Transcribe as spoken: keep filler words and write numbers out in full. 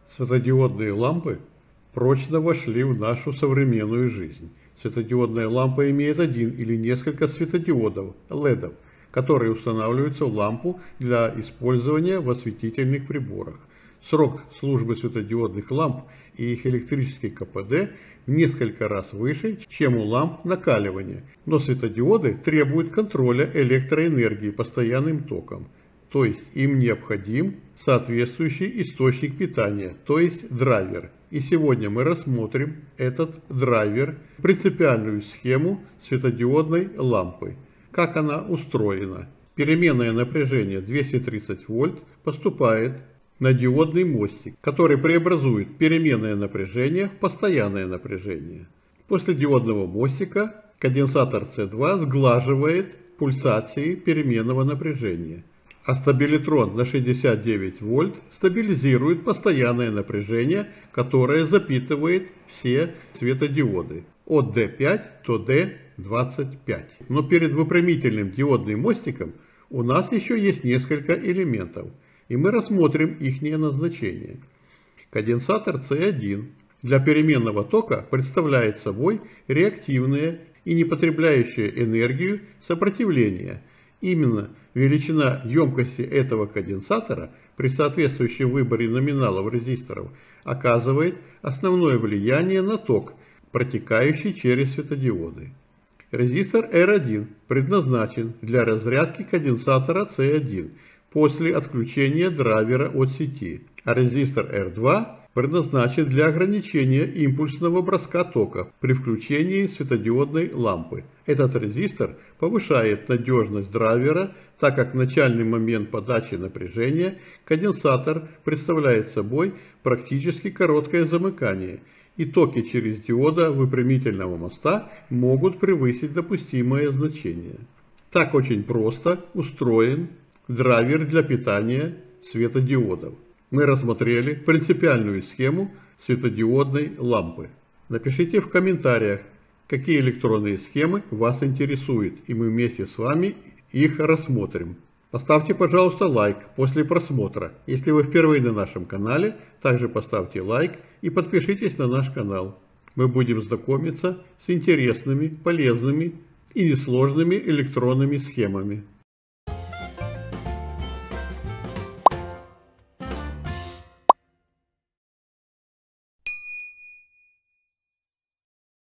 Светодиодные лампы прочно вошли в нашу современную жизнь. Светодиодная лампа имеет один или несколько светодиодов, ледов, которые устанавливаются в лампу для использования в осветительных приборах. Срок службы светодиодных ламп и их электрический ка пэ дэ в несколько раз выше, чем у ламп накаливания, но светодиоды требуют контроля электроэнергии постоянным током, то есть им необходим соответствующий источник питания, то есть драйвер. И сегодня мы рассмотрим этот драйвер, принципиальную схему светодиодной лампы. Как она устроена. Переменное напряжение двести тридцать вольт поступает на диодный мостик, который преобразует переменное напряжение в постоянное напряжение. После диодного мостика конденсатор цэ два сглаживает пульсации переменного напряжения, а стабилитрон на шестьдесят девять вольт стабилизирует постоянное напряжение, которое запитывает все светодиоды от дэ пять до дэ двадцать пять. Но перед выпрямительным диодным мостиком у нас еще есть несколько элементов, и мы рассмотрим их назначение. Конденсатор цэ один для переменного тока представляет собой реактивное и не потребляющее энергию сопротивление. Именно величина емкости этого конденсатора при соответствующем выборе номиналов резисторов оказывает основное влияние на ток, протекающий через светодиоды. Резистор эр один предназначен для разрядки конденсатора цэ один после отключения драйвера от сети, а резистор эр два предназначен для ограничения импульсного броска тока при включении светодиодной лампы. Этот резистор повышает надежность драйвера, так как в начальный момент подачи напряжения конденсатор представляет собой практически короткое замыкание, и токи через диода выпрямительного моста могут превысить допустимое значение. Так очень просто устроен драйвер для питания светодиодов. Мы рассмотрели принципиальную схему светодиодной лампы. Напишите в комментариях, какие электронные схемы вас интересуют, и мы вместе с вами их рассмотрим. Поставьте, пожалуйста, лайк после просмотра. Если вы впервые на нашем канале, также поставьте лайк и подпишитесь на наш канал. Мы будем знакомиться с интересными, полезными и несложными электронными схемами.